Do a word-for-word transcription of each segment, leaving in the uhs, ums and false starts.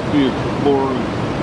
be exploring.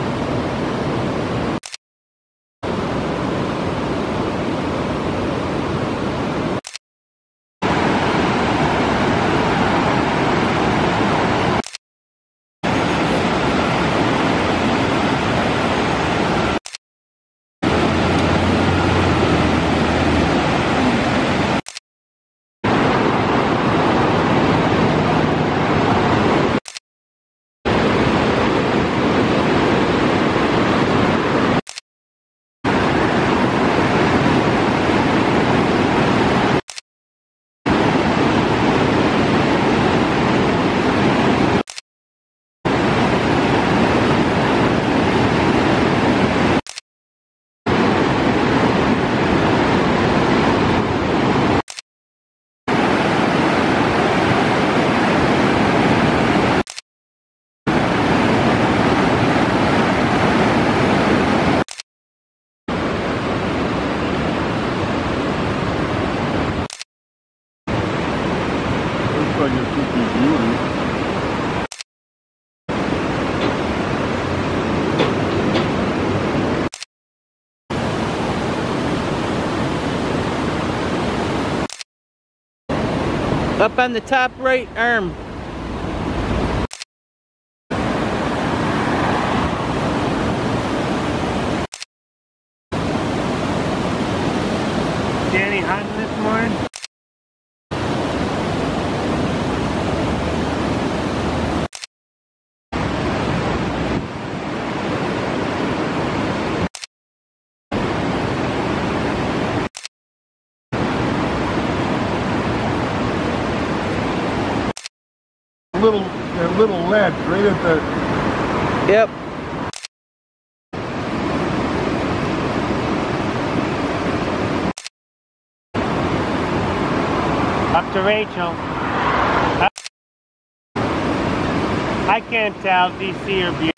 Looks like it should be viewing. Up on the top right arm. Danny hunting this morning? Little, that little ledge right at the... Yep. Up to Rachel. Up. I can't tell D C or B.